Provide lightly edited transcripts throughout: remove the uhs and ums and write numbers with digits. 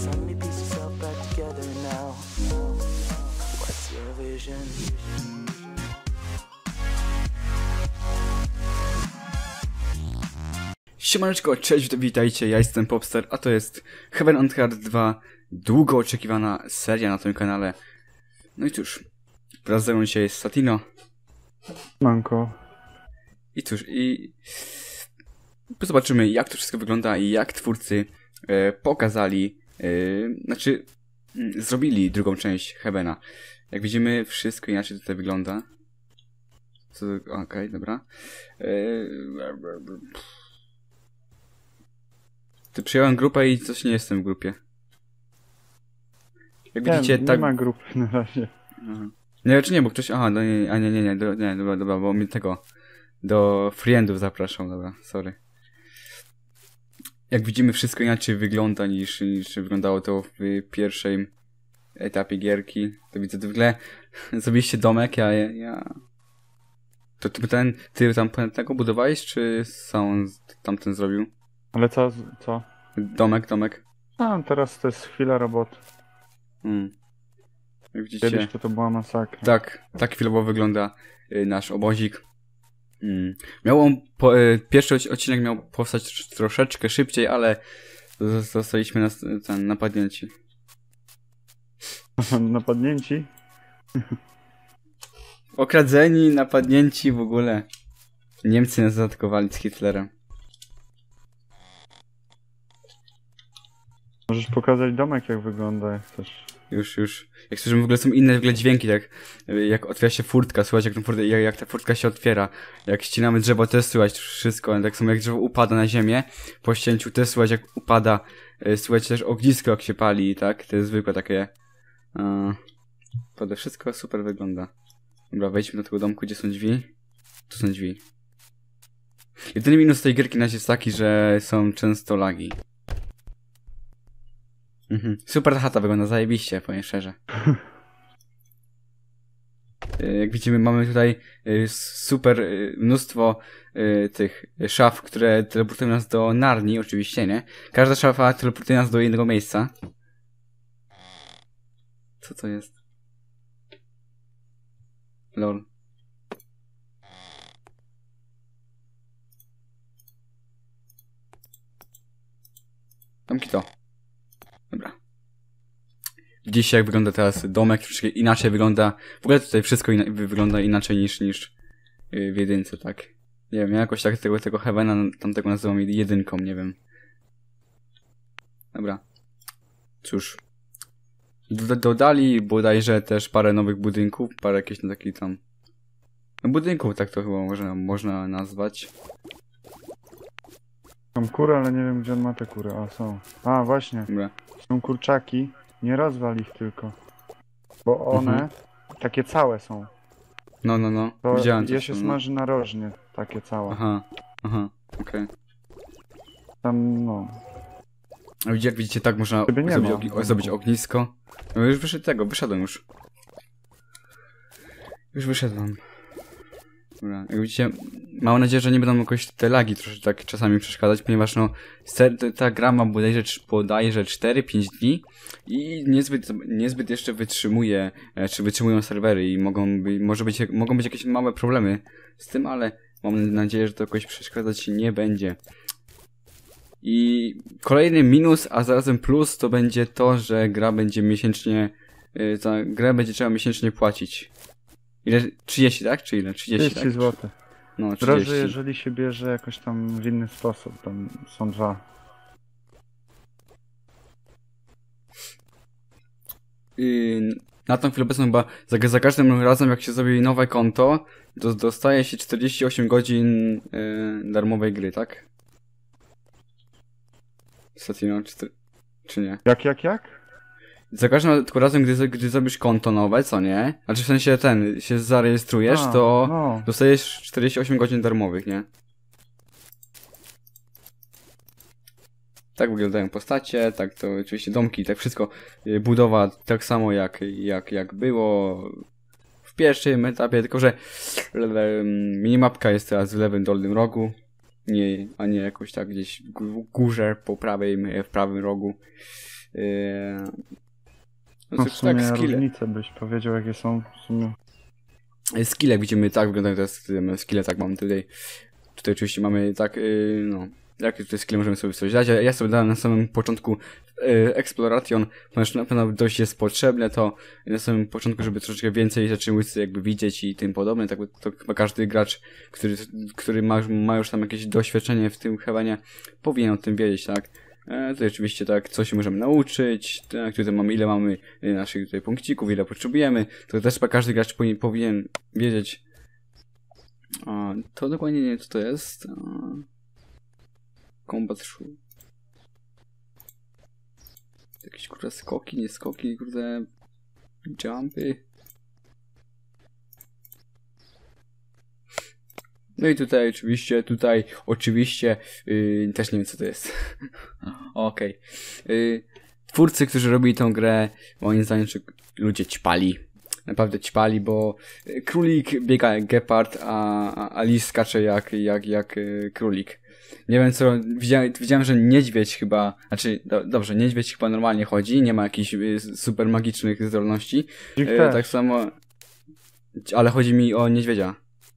Suddenly piece yourself back together now. What's your vision? Siemaneczko, cześć, witajcie, ja jestem Popstar, a to jest Heaven and Heart 2, długo oczekiwana seria na tym kanale. No i cóż, wraz ze mną dzisiaj jest Satino. Manko. I cóż, zobaczymy, jak to wszystko wygląda i jak twórcy pokazali, zrobili drugą część Heavena. Jak widzimy, wszystko inaczej tutaj wygląda. Okej, dobra. Ty przyjąłem grupę i coś nie jestem w grupie. Jak widzicie, Nie tak... ma grupy na razie. Aha. Nie, czy nie, bo ktoś... Aha, no nie, dobra, bo mi tego... Do friendów zapraszam, dobra, sorry. Jak widzimy, wszystko inaczej wygląda niż wyglądało to w pierwszym etapie gierki. To widzę, to w ogóle zrobiliście domek, To ty tam tego budowałeś, czy sam tamten zrobił? Ale co? Domek. Teraz to jest chwila roboty. Jak widzicie... Kiedyś to była masakra. Tak chwilowo wygląda nasz obozik. Pierwszy odcinek miał powstać troszeczkę szybciej, ale zostaliśmy napadnięci. Napadnięci? Okradzeni, napadnięci w ogóle. Niemcy nas zaatakowali z Hitlerem. Możesz pokazać domek, jak wygląda, jak chcesz. Już. Jak słyszymy, w ogóle są inne dźwięki, tak jak otwiera się furtka, słychać jak ta furtka się otwiera. Jak ścinamy drzewo, też słychać wszystko. Tak samo jak drzewo upada na ziemię, po ścięciu też słychać jak upada. Słychać też ognisko jak się pali, tak? To jest zwykłe takie... Wszystko super wygląda. Dobra, wejdźmy do tego domku, gdzie są drzwi. Tu są drzwi. Jedyny minus tej gierki na razie jest taki, że są często lagi. Super ta chata wygląda, zajebiście, powiem szczerze. Jak widzimy, mamy tutaj super mnóstwo tych szaf, które teleportują nas do Narni, oczywiście, nie? Każda szafa teleportuje nas do jednego miejsca. Co to jest? Lol. Tamki to. Dobra. Widzicie, jak wygląda teraz domek, troszkę inaczej wygląda. W ogóle tutaj wszystko wygląda inaczej niż w jedynce, tak? Nie wiem, ja jakoś tak tego Heavena tamtego nazywam jedynką, nie wiem. Dobra. Cóż. Dodali bodajże też parę nowych budynków, parę jakichś takich tam... No budynków, tak to chyba można nazwać. Mam kurę, ale nie wiem, gdzie on ma te kury. Są. Właśnie. Dobra. Są kurczaki. Nie rozwal ich tylko. Bo one takie całe są. No. To widziałem je się smaży narożnie. Takie całe. Aha. Okej. Tam, A jak widzicie, tak można zrobić ognisko. No już wyszedłem już. Już wyszedłem. Dobra, jak widzicie, mam nadzieję, że nie będą jakoś te lagi troszeczkę tak czasami przeszkadzać, ponieważ ta gra ma bodajże 4-5 dni i niezbyt jeszcze wytrzymują serwery i mogą być jakieś małe problemy z tym, ale mam nadzieję, że to jakoś przeszkadzać nie będzie. I kolejny minus, a zarazem plus to będzie to, że gra będzie za grę będzie trzeba miesięcznie płacić. Ile? 30, tak? Czy ile? 30 tak? zł. No, 30. Drożej, jeżeli się bierze jakoś tam w inny sposób. Tam są dwa. Na tą chwilę obecną chyba za każdym razem jak się zrobi nowe konto, to dostaje się 48 godzin darmowej gry, tak? Satino, czy nie? Jak? Za każdym razem, gdy zrobisz konto nowe, co nie? Znaczy w sensie się zarejestrujesz, to dostajesz 48 godzin darmowych, nie? Tak wyglądają postacie, tak to oczywiście domki, tak wszystko. Budowa tak samo jak było w pierwszym etapie, tylko że minimapka jest teraz w lewym dolnym rogu, a nie jakoś tak gdzieś w górze, w prawym rogu. No No w cóż, tak, sumie skille. różnice byś powiedział, jakie są w sumie. Skille, widzimy, tak wyglądają teraz skille, tak mam tutaj. Tutaj oczywiście mamy tak, no, jakie tutaj skille możemy sobie coś dać. Ja sobie dałem na samym początku Exploration, ponieważ na pewno dość jest potrzebne to na samym początku, żeby troszeczkę więcej rzeczy łysy jakby widzieć i tym podobne. Tak, to chyba każdy gracz, który ma już tam jakieś doświadczenie w tym Heavenie, powinien o tym wiedzieć, tak. Tutaj oczywiście tak, co się możemy nauczyć, tak, tutaj mamy, ile mamy naszych tutaj punkcików, ile potrzebujemy, to też chyba każdy gracz powinien wiedzieć. To dokładnie nie wiem, co to jest. Combat Shoe. Jakieś kurde skoki, nie skoki, kurde jumpy. No i tutaj oczywiście, też nie wiem co to jest. Okej. Twórcy, którzy robili tą grę, moim zdaniem, że ludzie ćpali. Naprawdę ćpali, bo królik biega jak gepard, a lis skacze jak królik. Nie wiem co, widziałem, że niedźwiedź chyba, znaczy, dobrze, niedźwiedź chyba normalnie chodzi, nie ma jakichś super magicznych zdolności. Tak samo, ale chodzi mi o niedźwiedzia.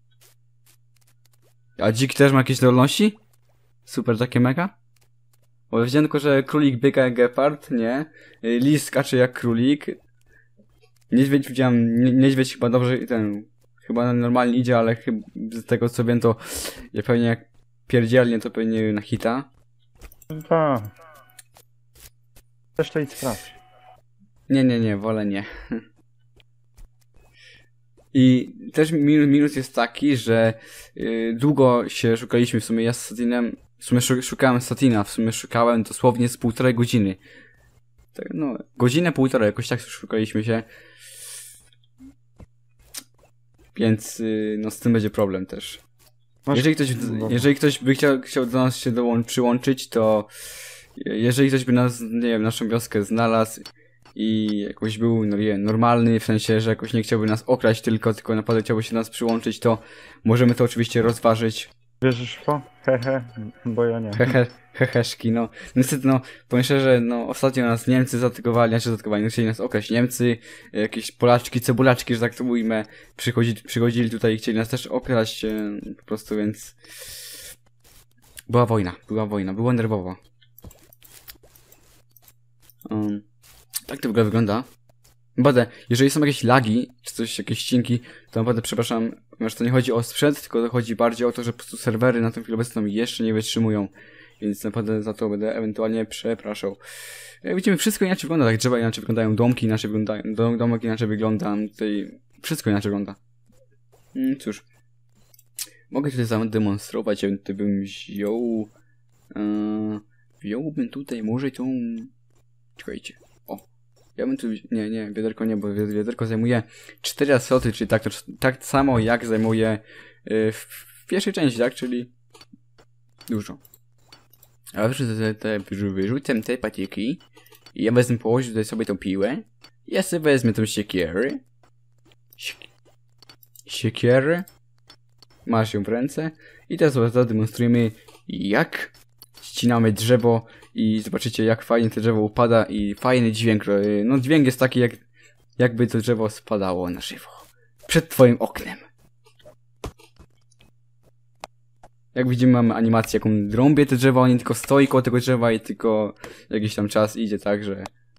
A dzik też ma jakieś zdolności? Super, takie mega? Bo widziałem tylko, że królik biega jak gepard, nie? Lis skacze jak królik. Niedźwiedź widziałem, niedźwiedź chyba dobrze, chyba normalnie idzie, ale z tego co wiem to pewnie jak pierdzielnie to pewnie na hita. Tak. Też to idź sprawdź. Nie, wolę nie. I też minus jest taki, że długo się szukaliśmy, w sumie ja z Satinem, w sumie szukałem Satina, w sumie szukałem dosłownie z 1,5 godziny. Tak, no, godzinę, półtorej, jakoś tak szukaliśmy się. Więc no z tym będzie problem też. Jeżeli ktoś by chciał do nas się przyłączyć, to jeżeli ktoś by nas, nie wiem, naszą wioskę znalazł i jakoś był normalny, w sensie, że jakoś nie chciałby nas okraść tylko naprawdę chciałby się do nas przyłączyć, to możemy to oczywiście rozważyć. Wierzysz w to? Hehe, bo ja nie. Heheszki, no. Niestety, no, powiem szczerze, no, ostatnio nas Niemcy zaatakowali, no, chcieli nas okraść Niemcy, jakieś Polaczki, cebulaczki, że tak to ujmę, przychodzili tutaj i chcieli nas też okraść, po prostu, więc była wojna, było nerwowo. Tak to w ogóle wygląda. Naprawdę, jeżeli są jakieś lagi, czy coś, jakieś ścinki, to naprawdę przepraszam, ponieważ to nie chodzi o sprzęt, tylko to chodzi bardziej o to, że po prostu serwery na tę chwilę obecną jeszcze nie wytrzymują. Więc naprawdę za to będę ewentualnie przepraszał. Jak widzimy, wszystko inaczej wygląda, tak drzewa inaczej wyglądają, domki inaczej wyglądają, domek inaczej wygląda, tutaj wszystko inaczej wygląda. Cóż. Mogę tutaj zademonstrować, gdybym wziął... wziąłbym tutaj może tą... Czekajcie. Ja bym tu... Nie, wiaderko nie, bo wiaderko zajmuje 4 sloty, czyli tak samo jak zajmuje w pierwszej części, tak? Czyli dużo. A wyrzucę te patyki i ja wezmę, położę tutaj sobie tą piłę. Ja sobie wezmę tą siekierę. Siekierę. Masz ją w ręce. I teraz zademonstrujemy, jak ścinamy drzewo i zobaczycie, jak fajnie to drzewo upada i fajny dźwięk. No dźwięk jest taki, jakby to drzewo spadało na żywo. Przed twoim oknem. Jak widzimy, mamy animację, jaką drąbie te drzewa, nie tylko stoi koło tego drzewa i tylko jakiś tam czas idzie, tak, że...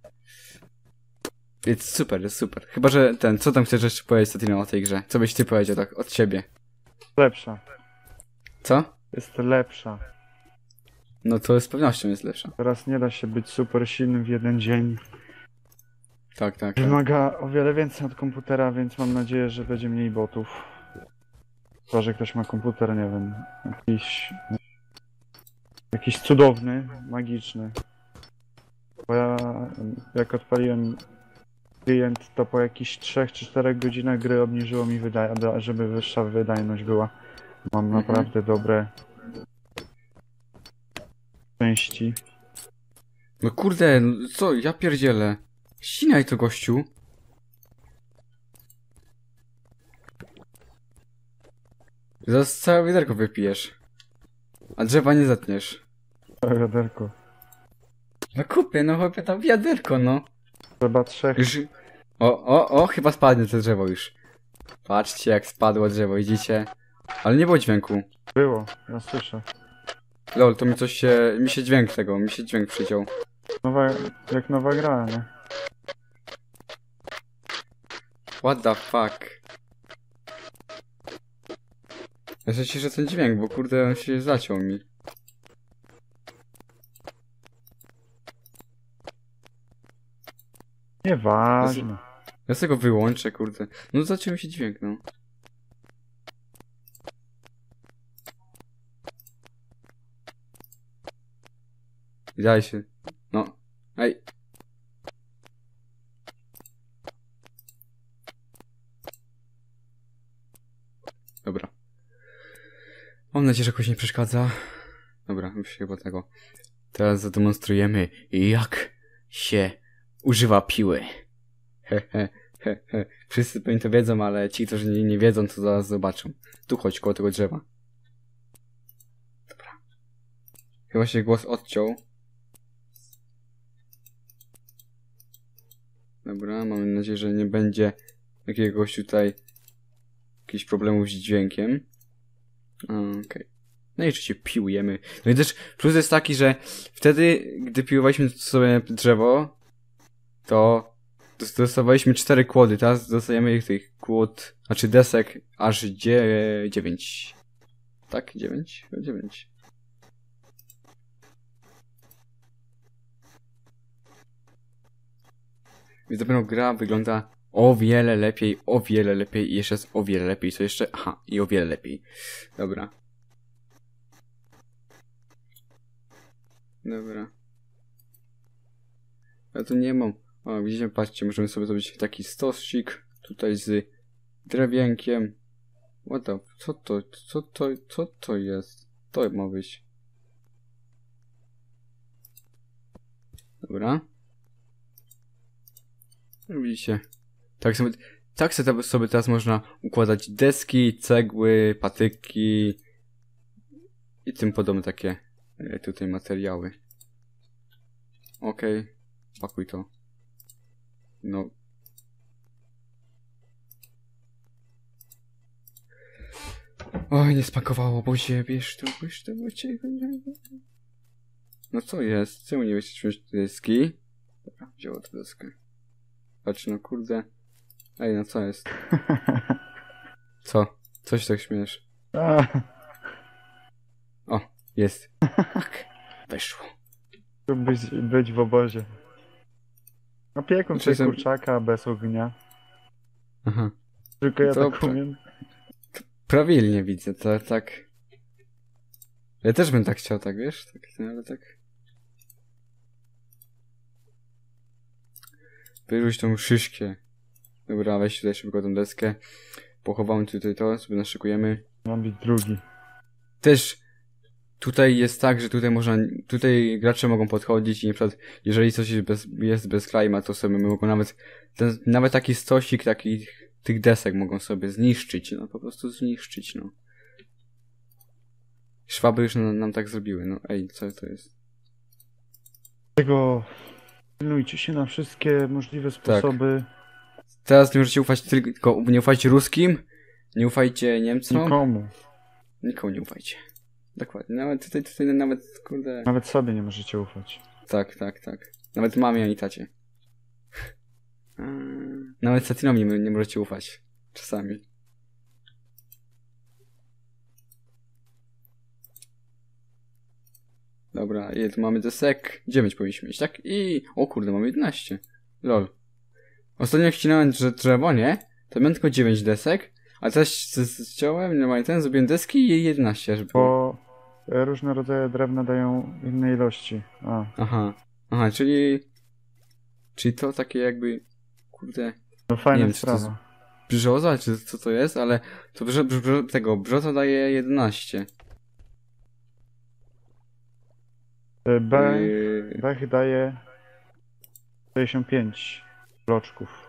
Jest super. Chyba, że co tam chcesz jeszcze powiedzieć, Satino, o tej grze? Co byś ty powiedział, tak, od siebie? Lepsza. Co? Jest lepsza. No to z pewnością jest lepsza. Teraz nie da się być super silnym w jeden dzień. Tak. Wymaga o wiele więcej od komputera, więc mam nadzieję, że będzie mniej botów. Chyba, że ktoś ma komputer, nie wiem, jakiś cudowny, magiczny. Bo ja, jak odpaliłem klient, to po jakichś 3 czy 4 godzinach gry obniżyło mi żeby wyższa wydajność była. Mam naprawdę dobre części. No kurde, co, ja pierdzielę. Ścinaj to, gościu. Zaraz całe wiaderko wypijesz. A drzewa nie zetniesz. Wiaderko. No kupię, no chłopie, tam wiaderko, no. Trzeba 3. Już... O, chyba spadnie to drzewo już. Patrzcie jak spadło drzewo, widzicie? Ale nie było dźwięku. Było, ja słyszę. Lol, to mi coś się... Mi się dźwięk przyciął. Jak nowa gra, nie? What the fuck? Ja się cieszę ten dźwięk, bo kurde on się zaciął mi. Nieważne. Ja sobie go wyłączę, kurde. No zaciął mi się dźwięk, no. Daj się. No. Ej. Dobra. Mam nadzieję, że jakoś nie przeszkadza. Dobra, już się chyba tego. Teraz zademonstrujemy, jak się używa piły. He. Wszyscy pewnie to wiedzą, ale ci, którzy nie wiedzą, to zaraz zobaczą. Tu chodź, koło tego drzewa. Dobra. Chyba się głos odciął. Dobra, mamy nadzieję, że nie będzie jakiegoś tutaj jakichś problemów z dźwiękiem. Okej. No i oczywiście piłujemy. No i też plus jest taki, że wtedy, gdy piłowaliśmy sobie drzewo, to dostawaliśmy 4 kłody. Teraz dostajemy tych kłód, znaczy desek aż 9. Tak? 9? 9. Więc dopiero gra wygląda o wiele lepiej i jeszcze raz o wiele lepiej. Co jeszcze? Aha, i o wiele lepiej. Dobra. Dobra. Ja tu nie mam. O, widzicie, patrzcie, możemy sobie zrobić taki stosik tutaj z drewienkiem. What the... Co to jest? To ma być. Dobra. Widzicie. Tak sobie teraz można układać deski, cegły, patyki i tym podobne takie tutaj materiały. Okej. Pakuj to. No. Oj, nie spakowało, bo się bierz to. No co jest? Czemu nie wiesz wziąć deski? Dobra, wzięło tę deskę. Patrz, no kurde. Ej, no co jest? Co? Coś tak śmiesz. O, jest. Tak. Weszło. Tu być w obozie. Opiekun sobie Czasem- kurczaka bez ognia. Aha. Tylko ja tak Dobra. umiem. Prawilnie widzę, to tak. Ja też bym tak chciał, tak wiesz? Tak, ale tak. Wyrzuć tą szyszkę. Dobra, weź tutaj szybko tą deskę. Pochowamy tutaj to, sobie naszykujemy. Mam być drugi. Też tutaj jest tak, że tutaj gracze mogą podchodzić i na przykład, jeżeli coś jest bez klejma, to sobie mogą nawet taki stosik tych desek mogą sobie zniszczyć, no po prostu zniszczyć, no. Szwaby już nam tak zrobiły, no ej, co to jest? Dlatego pilnujcie się na wszystkie możliwe sposoby. Teraz nie możecie ufać tylko, nie ufajcie ruskim, nie ufajcie Niemcom. Nikomu nie ufajcie. Dokładnie, nawet tutaj nawet, kurde... Nawet sobie nie możecie ufać. Tak. Nawet mamie ani tacie. Nawet Satinom nie możecie ufać. Czasami. Dobra, ile tu mamy desek? 9 powinniśmy mieć, tak? I... O kurde, mamy 11. Lol. Ostatnio jak ścinałem drzewo, nie? To miałem tylko 9 desek, a teraz ściąłem, normalnie zrobiłem deski i 11, żeby... Bo różne rodzaje drewna dają inne ilości. Aha, czyli to takie jakby... Kurde... No fajna Nie wiem, czy to sprawa. Brzoza, czy co to jest, ale to brzoza daje 11. Bech daje 65 bloczków.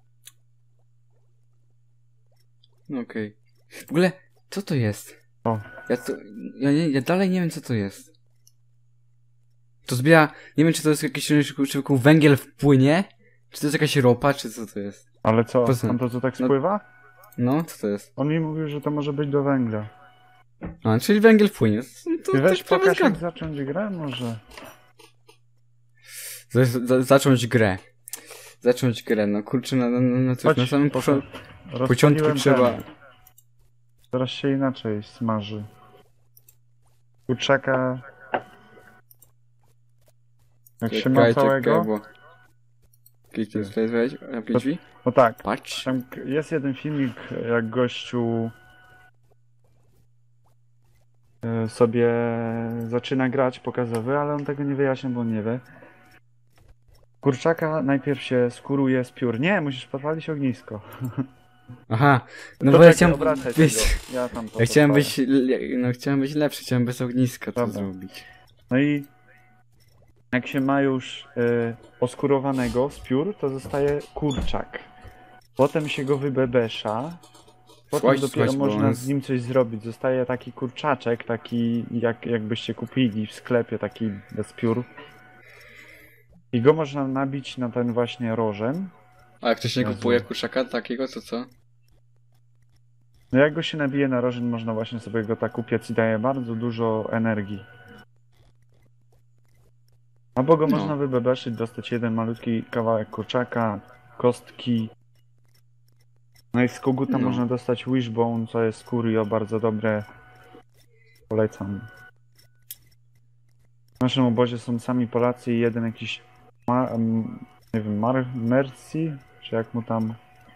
No okej. W ogóle, co to jest? O. Ja dalej nie wiem, co to jest. To zbiera, nie wiem czy to jest jakiś czy węgiel wpłynie, czy to jest jakaś ropa, czy co to jest. Ale co, Poza- on to co tak no- spływa? No, co to jest? On mi mówił, że to może być do węgla. A, czyli węgiel wpłynie. To Ty weź prawie pokaż jak zgadza. zacząć grę może. Zacząć grę. Zacząć grę, no kurczę, no cóż, Chodź, na samym początku początku trzeba... Teraz się inaczej smaży. Kurczaka... Jak się ma całego... bo... Kliknij tutaj, weź, zamknij drzwi. No tak, Patrz. tam jest jeden filmik, jak gościu sobie zaczyna grać pokazowy, ale on tego nie wyjaśnia, bo on nie wie. Kurczaka najpierw się skóruje z piór. Nie, musisz podpalić ognisko. Aha, no To bo ja czekaj, chciałem obracaj być... tego. Ja tam to Ja chciałem podpalę. być... No chciałem być lepszy, chciałem bez ogniska to Dobra. zrobić. No i jak się ma już oskurowanego z piór, to zostaje kurczak. Potem się go wybebesza. Potem Słuchaj, dopiero bo można on- z nim coś zrobić. Zostaje taki kurczaczek, taki jakbyście kupili w sklepie, taki bez piór. I go można nabić na ten właśnie rożen. A jak ktoś nie Jezu. kupuje kurczaka takiego, to co? No jak go się nabije na rożen, można właśnie sobie go tak upiec i daje bardzo dużo energii. Albo go No. można wybebeszyć, dostać jeden malutki kawałek kurczaka, kostki. No i z koguta No. można dostać wishbone, co jest curio, bardzo dobre. Polecam. W naszym obozie są sami Polacy i jeden jakiś, nie wiem, Mercy, czy jak mu tam,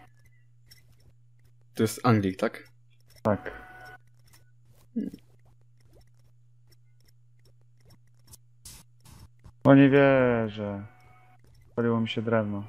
To jest Anglik, tak? tak. O nie wierzę. Paliło mi się drewno.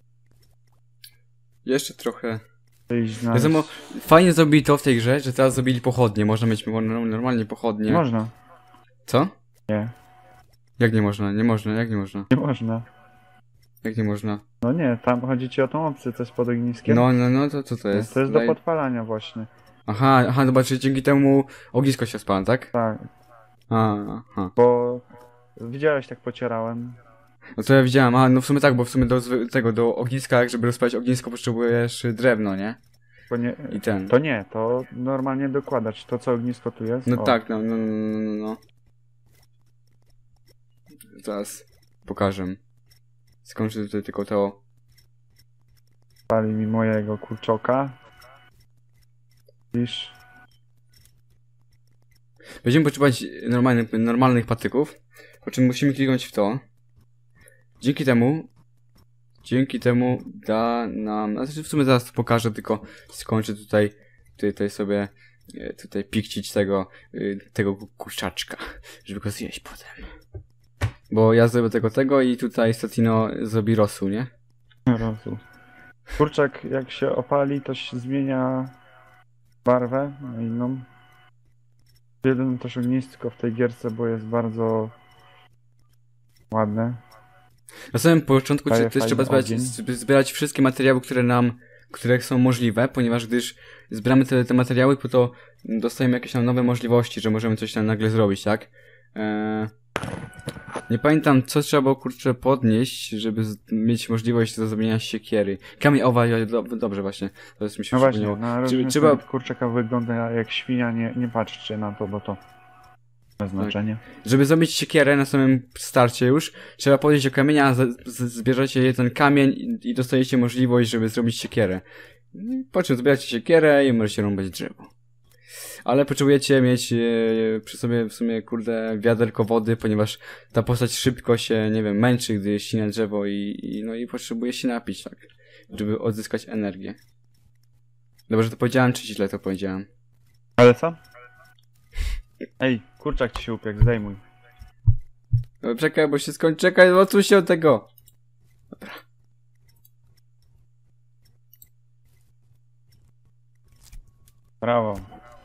Jeszcze trochę. Chcę iść znaleźć. Wiadomo, fajnie zrobili to w tej grze, że teraz zrobili pochodnie. Można mieć normalnie pochodnie. Można. Co? Nie. Jak nie można? Nie można, jak nie można? Nie można. Jak nie można? No nie, tam chodzi ci o tą opcję, co jest pod ogniskiem. No, to co to jest? To jest do Daj- podpalania właśnie. Aha, zobaczcie, dzięki temu ognisko się spala, tak? Tak, Aha. bo widziałeś, tak pocierałem. No to ja widziałem, no w sumie tak, bo w sumie do ogniska, jak żeby rozpalić ognisko, potrzebujesz drewno, nie? Bo nie, I ten. to nie, to normalnie dokładać. To co ognisko tu jest. No o, tak, no. Zaraz pokażę. Skończę tutaj tylko to. Pali mi mojego kurczoka. Widzisz? Będziemy potrzebować normalnych patyków, po czym musimy kliknąć w to. Dzięki temu da nam, znaczy w sumie zaraz to pokażę, tylko skończę tutaj sobie tutaj pikcić tego kurczaczka, żeby go zjeść potem. Bo ja zrobię tego i tutaj Statino zrobi rosół, nie? Rozum. Kurczak jak się opali, to się zmienia barwę na inną. Jedyne też ognisko w tej gierce, bo jest bardzo ładne. Na samym początku Daje też fajny trzeba ogień. zbierać wszystkie materiały, które są możliwe, ponieważ gdyż zbieramy te materiały, to dostajemy jakieś tam nowe możliwości, że możemy coś tam nagle zrobić, tak? Nie pamiętam, co trzeba było, kurczę, podnieść, żeby mieć możliwość do zrobienia siekiery. Kamień, dobrze właśnie, to jest mi się No właśnie, przypomniało. na razie trzeba- kurczaka wygląda jak świnia, nie patrzcie na to, bo to ma znaczenie. Żeby zrobić siekierę na samym starcie już, trzeba podejść do kamienia, zbierzecie jeden kamień i dostajecie możliwość, żeby zrobić siekierę. Po czym zbieracie siekierę i możecie rąbać drzewo. Ale potrzebujecie mieć przy sobie w sumie, kurde, wiaderko wody, ponieważ ta postać szybko się, nie wiem, męczy, gdy ścina drzewo i potrzebuje się napić, tak, żeby odzyskać energię. Dobrze to powiedziałem, czy źle to powiedziałem? Ale co? Ej, kurczak ci się upiekł, zdejmuj. No, czekaj, bo się skończy, czekaj, odsuń się od tego! Brawo.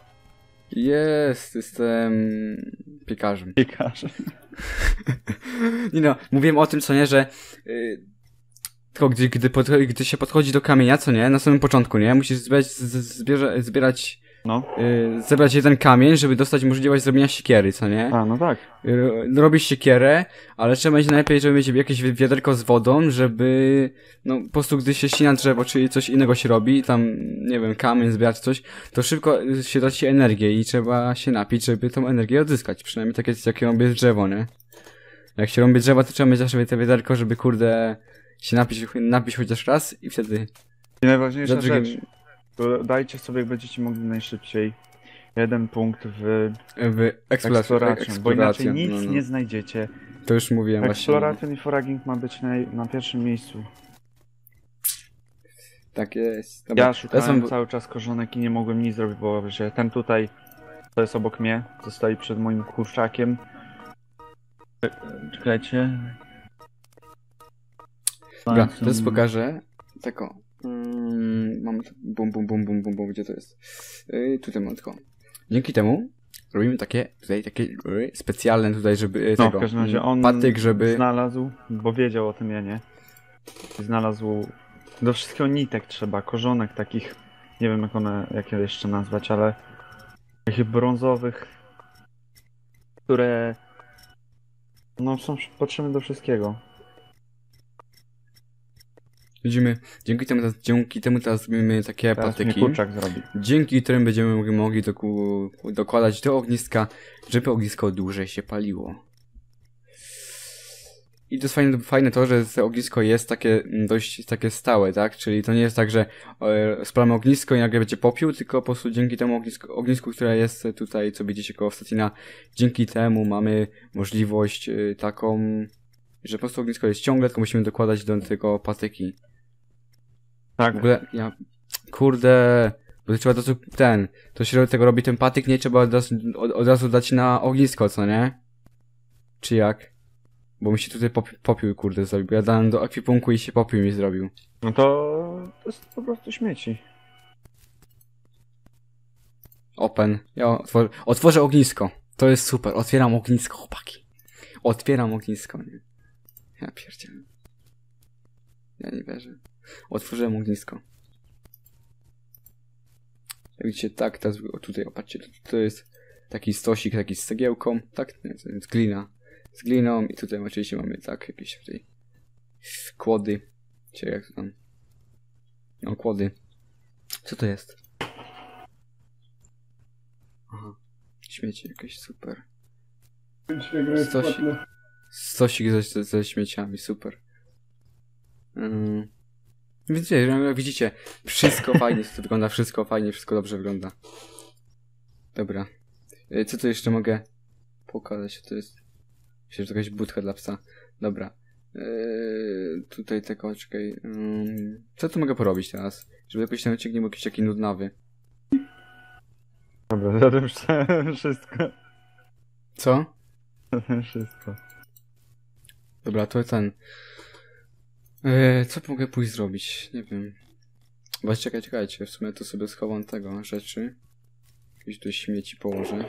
Jestem piekarzem. Piekarz. Nie no, mówiłem o tym, co nie, że tylko gdy się podchodzi do kamienia, co nie, na samym początku, nie, musisz zbierać No. Zebrać jeden kamień, żeby dostać możliwość zrobienia siekiery, co nie? A, no tak. Robisz siekierę, ale trzeba będzie najlepiej, żeby mieć jakieś wiaderko z wodą, żeby, no, po prostu gdy się ścina drzewo, czy coś innego się robi, tam, nie wiem, kamień zbierać coś, to szybko się traci energię i trzeba się napić, żeby tą energię odzyskać. Przynajmniej takie, jakie robię drzewo, nie? Jak się robi drzewo, to trzeba mieć zawsze te wiaderko, żeby, kurde, się napić chociaż raz i wtedy... I najważniejsza Za drugim- rzecz, to dajcie sobie, jak będziecie mogli najszybciej, 1 punkt w W Exploration, bo inaczej nic no. nie znajdziecie. To już mówiłem właśnie. Exploration i foraging ma być na pierwszym miejscu. Tak jest. Dobra. Ja szukałem są- cały czas korzonek i nie mogłem nic zrobić, bo że ten tutaj, to jest obok mnie, to stoi przed moim kurczakiem. Czekajcie. Dobra, teraz pokażę. Tako. Mam bum, gdzie to jest? Tutaj mam tylko. Dzięki temu robimy takie specjalne tutaj, żeby No, tego. w każdym razie on patyk, żeby. znalazł, bo wiedział o tym, ja nie. Znalazł, do wszystkiego nitek trzeba, korzonek takich, nie wiem jak je jeszcze nazwać, ale takich brązowych, które no są potrzebne do wszystkiego. Widzimy, dzięki temu teraz robimy takie Teraz mnie patyki. kurczak zrobi. Dzięki którym będziemy mogli dokładać do ogniska, żeby ognisko dłużej się paliło. I to jest fajne to, że to ognisko jest takie dość takie stałe, tak? Czyli to nie jest tak, że spalamy ognisko i nagle będzie popiół, tylko po prostu dzięki temu ognisku, które jest tutaj, co widzicie koło stacyjna, dzięki temu mamy możliwość taką, że po prostu ognisko jest ciągle, tylko musimy dokładać do tego patyki. Tak. W ogóle kurde, bo trzeba to się tego robi ten patyk, nie trzeba od razu dać na ognisko, co nie? Czy jak? Bo mi się tutaj popiół, kurde, zrobił. Bo ja dałem do ekwipunku i się popiół mi zrobił. No to jest po prostu śmieci. Open. Ja otworzę ognisko. To jest super. Otwieram ognisko, chłopaki. Otwieram ognisko, nie? Ja pierdzielę. Ja nie wierzę. Otworzyłem ognisko. Jak widzicie, tak, teraz tutaj, opatrzcie, to jest taki stosik, taki z cegiełką, tak, nie, to jest glina. Z gliną i tutaj oczywiście mamy tak, jakieś tutaj kłody, czy jak to tam, no kłody. Co to jest? Aha, śmieci jakieś, super. Stosik ze śmieciami, super. Więc jak widzicie, wszystko fajnie to wygląda, wszystko fajnie, wszystko dobrze wygląda. Dobra. Co tu jeszcze mogę pokazać? To jest... Myślę, że to jakaś budka dla psa. Dobra. Tutaj tego, czekaj. Co tu mogę porobić teraz? Żeby jakoś ten odcinek nie był jakiś taki nudnawy. Dobra, zjadłem wszystko. Co? Zjadłem wszystko. Dobra, to ten... co mogę pójść zrobić? Nie wiem. Właśnie czekajcie. W sumie to sobie schowam tego rzeczy. Jakieś tu śmieci położę.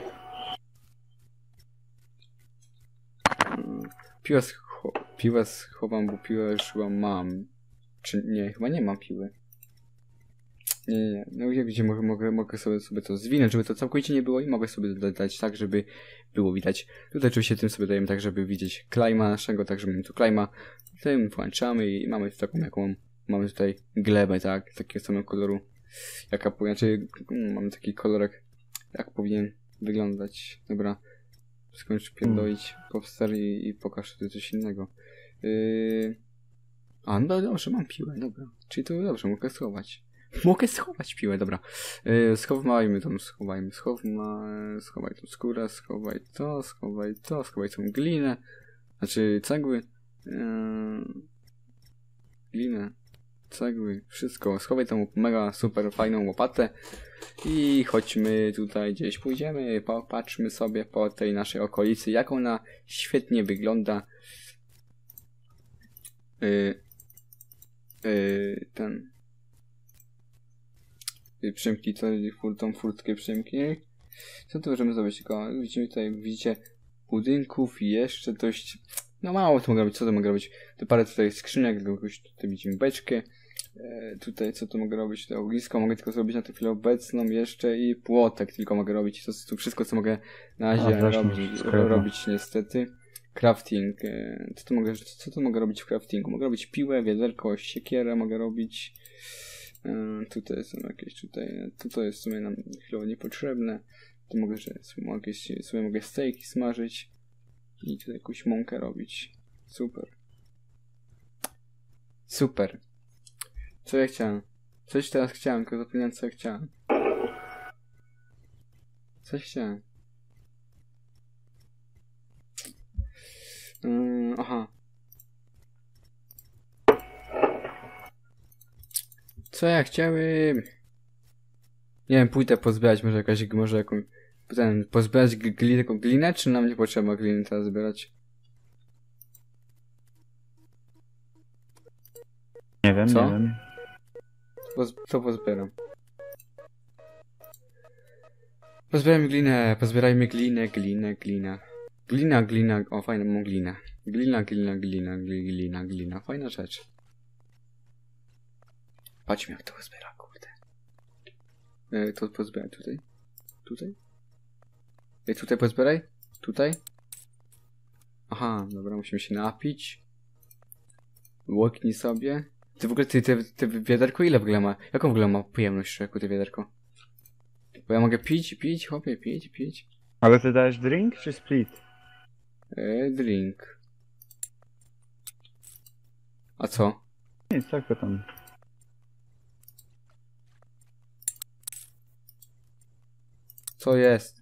Piłę schowam, bo piłę już chyba mam. Czy nie? Chyba nie mam piły. Nie. No jak widzicie, mogę sobie to zwinąć, żeby to całkowicie nie było i mogę sobie dodać tak, żeby było widać. Tutaj oczywiście tym sobie dajemy tak, żeby widzieć klejma naszego, tak, żeby mamy tu klejma. Tym włączamy i mamy tu taką, jaką mamy tutaj glebę, tak? Takiego samego koloru. Jaka znaczy mamy taki kolorek, jak powinien wyglądać. Dobra. Skończ pierdolić popstar i pokaż tutaj coś innego. No dobrze, mam piłę, dobra. Czyli to dobrze, mogę schować. Mogę schować piłę, dobra. Schowajmy tą, schowaj tą skórę, schowaj tą glinę. Znaczy cegły. Glinę, cegły, wszystko. Schowaj tą mega super fajną łopatę. I chodźmy tutaj gdzieś, pójdziemy, popatrzmy sobie po tej naszej okolicy, jak ona świetnie wygląda. Przymknij tą furtkę, przymknij. Co tu możemy zrobić? Tylko widzimy tutaj, widzicie, budynków i jeszcze dość... No mało to mogę robić, co to mogę robić? To parę tutaj skrzynek, jakoś tutaj widzimy beczkę. Tutaj co tu mogę robić? Tutaj ognisko mogę tylko zrobić na tę chwilę obecną jeszcze i płotek tylko mogę robić. To jest tu wszystko co mogę na razie robić niestety. Crafting. Co tu mogę robić w craftingu? Mogę robić piłę, wiaderko, siekierę mogę robić. Tutaj są jakieś to jest w sumie nam chwilowo niepotrzebne. Tu mogę, mogę steaki smażyć i tutaj jakąś mąkę robić. Super. Co ja chciałem? Coś teraz chciałem, tylko zapomniałem co ja chciałem. Coś chciałem. Aha. Co ja chciałem? Nie wiem, pójdę pozbierać może jakąś... pozbierać taką glinę, czy nam nie potrzeba gliny teraz zbierać? Nie wiem, co? nie wiem. Co pozbieram? Pozbierajmy glinę. Glina, o fajną mam glinę. Glina, fajna rzecz. Patrzmy jak to pozbiera, kurde. To pozbieraj tutaj. Tutaj pozbieraj? Tutaj? Aha, dobra, musimy się napić. Łoknij sobie. Ty w ogóle, te wiaderko ile w ogóle ma? Jaką w ogóle ma pojemność człowieku te wiaderko? Bo ja mogę pić, chłopie, pić. Ale ty dajesz drink czy split? Drink. A co? Nic, tak to tam. Co jest?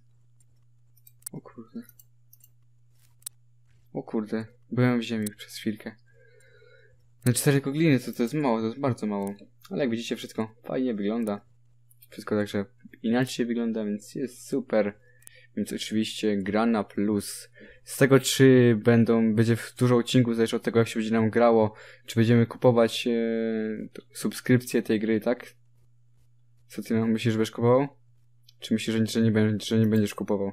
O kurde. Byłem w ziemi przez chwilkę. Na 4 gliny to jest mało, to jest bardzo mało. Ale jak widzicie wszystko fajnie wygląda. Wszystko także inaczej wygląda, więc jest super. Więc oczywiście gra na plus. Z tego czy będzie dużo odcinków, zależy od tego jak się będzie nam grało. Czy będziemy kupować subskrypcję tej gry, tak? Co ty myślisz, że będziesz kupował? Czy myślisz, że nie będziesz kupował?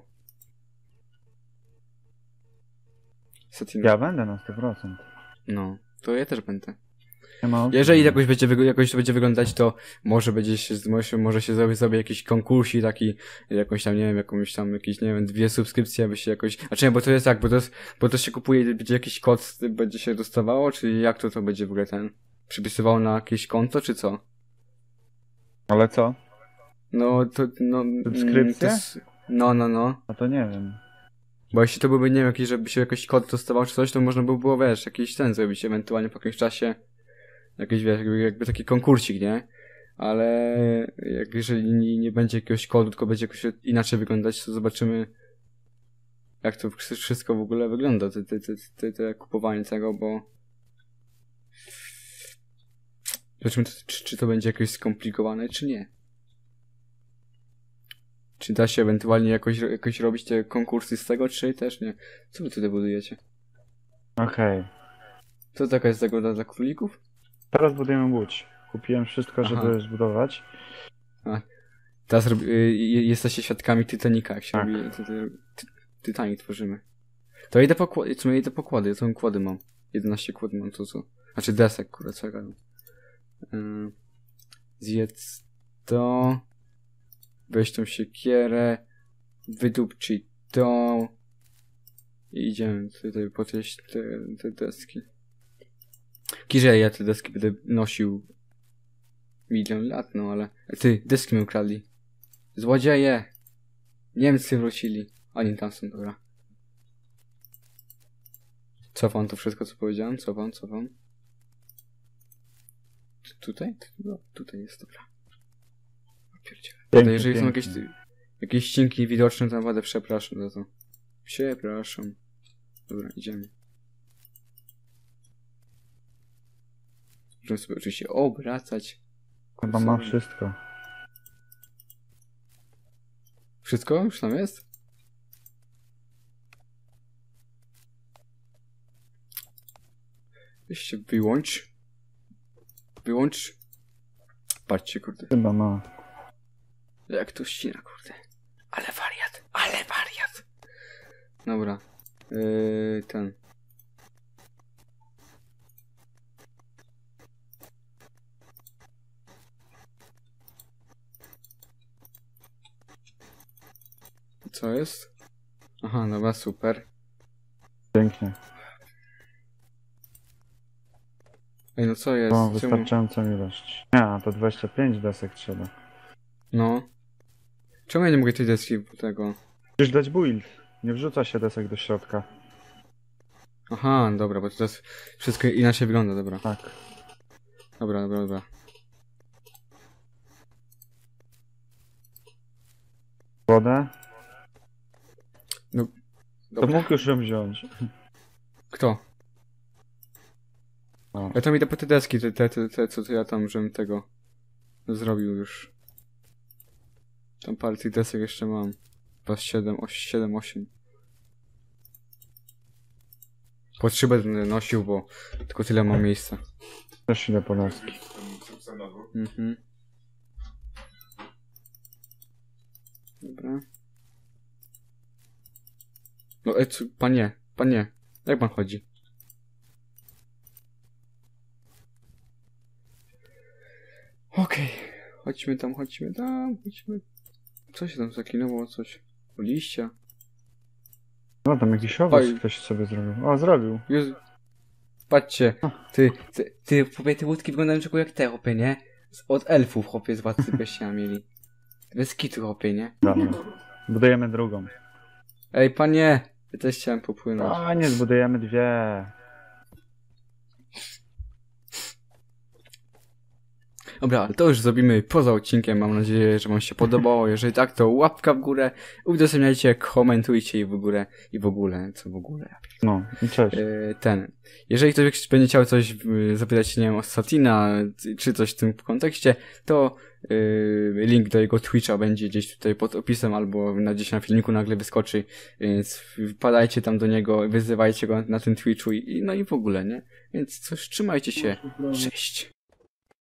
Ja będę na 100%. No, to ja też będę. Jeżeli jakoś to będzie wyglądać, to może się zrobi sobie jakiś konkursik taki, jakąś tam, nie wiem, jakieś, nie wiem, 2 subskrypcje, aby się jakoś, a czy nie, bo to jest tak, bo to się kupuje i będzie jakiś kod, będzie się dostawało, czy jak to będzie w ogóle przypisywało na jakieś konto, czy co? Ale co? No, Subskrypcje? No. No to nie wiem. Bo jeśli to byłby, nie wiem, jakiś, żeby się jakiś kod dostawał czy coś, to można by było, wiesz, jakiś zrobić, ewentualnie po jakimś czasie, jakiś, wiesz, jakby taki konkursik, nie? Ale jeżeli nie będzie jakiegoś kodu, tylko będzie jakoś inaczej wyglądać, to zobaczymy, jak to wszystko w ogóle wygląda, te kupowanie tego, bo zobaczymy, czy to będzie jakoś skomplikowane, czy nie. Czy da się ewentualnie jakoś robić te konkursy z tego, czy też nie? Co wy tutaj budujecie? Okej. Co taka jest zagroda dla królików? Teraz budujemy łódź. Kupiłem wszystko, żeby zbudować. Teraz jesteście świadkami Titanica, jak się Tak. robi Titanic tworzymy. To idę po kłady, ja tą kłady mam. 11 kład mam, to co? Znaczy desek, kurde, co ja gadam. Zjedz to. Weź tą siekierę. Wydupczyj to. I idziemy tutaj podjeść te deski. Kirzej, ja te deski będę nosił 1 000 000 lat, no ale... Ty, deski mi ukradli. Złodzieje! Niemcy wrócili. Oni tam są, dobra. Cofam to wszystko, co powiedziałem. Cofam. Tutaj? No, tutaj jest, dobra. Pierdziele. Jeżeli są jakieś ścianki widoczne, to naprawdę przepraszam za to. Przepraszam. Dobra, idziemy. Możemy sobie oczywiście obracać. Chyba ma wszystko. Wszystko? Już tam jest? Weź się wyłącz. Patrzcie, kurde. Chyba ma. Jak to ścina, kurde. Ale wariat. Dobra. Ten. Co jest? Aha, dobra, super. Pięknie. Ej, no co jest? O, Czemu? wystarczającą ilość. A, to 25 desek trzeba. No. Czemu ja nie mogę tej deski tego? Musisz dać build. Nie wrzuca się desek do środka. Aha, dobra, bo teraz wszystko inaczej wygląda, dobra. Tak. Dobra. Wodę? No, To dobra. mógł już ją wziąć. Kto? O. Ja tam idę po te deski, te co ja tam, żebym tego zrobił już. Tam parę tych desek jeszcze mam. Chyba 7, 8. Po 3 będę nosił, bo tylko tyle mam miejsca. Też idę po deski. Mhm. Dobra. No, panie, jak pan chodzi? Okej, chodźmy tam. Co się tam zakinowało, coś? O liścia? No tam jakiś owoc Oj. ktoś sobie zrobił. O, zrobił. Jezu. Patrzcie, te łódki wyglądają tylko jak te, chłopie, nie? Od elfów, chłopie, z Władcy Pierścienia mieli. Bez kitu, chłopie, nie? Dobra. Budujemy drugą. Ej, panie! Ja też chciałem popłynąć. A, nie, zbudujemy dwie. Dobra, ale to już zrobimy poza odcinkiem. Mam nadzieję, że wam się podobało. Jeżeli tak, to łapka w górę, udostępniajcie, komentujcie i w ogóle, co w ogóle. No, i cześć. Jeżeli ktoś będzie chciał coś zapytać się, nie wiem, o Satina, czy coś w tym kontekście, to link do jego Twitcha będzie gdzieś tutaj pod opisem, albo gdzieś na filmiku nagle wyskoczy, więc wpadajcie tam do niego, wyzywajcie go na tym Twitchu no i w ogóle, nie? Więc coś, trzymajcie się. Cześć!